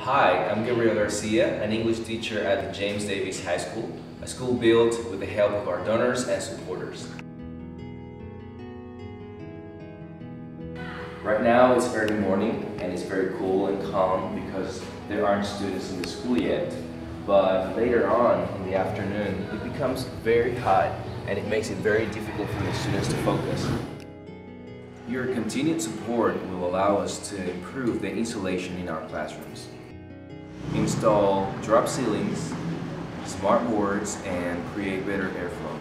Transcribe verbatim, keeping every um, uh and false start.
Hi, I'm Gabriel Garcia, an English teacher at the James Davis High School, a school built with the help of our donors and supporters. Right now it's early morning and it's very cool and calm because there aren't students in the school yet. But later on in the afternoon, it becomes very hot and it makes it very difficult for the students to focus. Your continued support will allow us to improve the insulation in our classrooms, install drop ceilings, smart boards, and create better airflow.